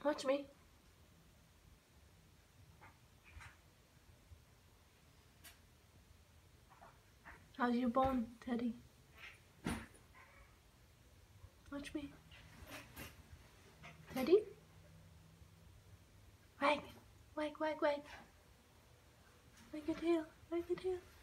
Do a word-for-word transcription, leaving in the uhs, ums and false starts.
Watch me. How's your bone, Teddy? Watch me. Teddy? Wag! Wag, wag, wag. Wag your tail. Wag your tail.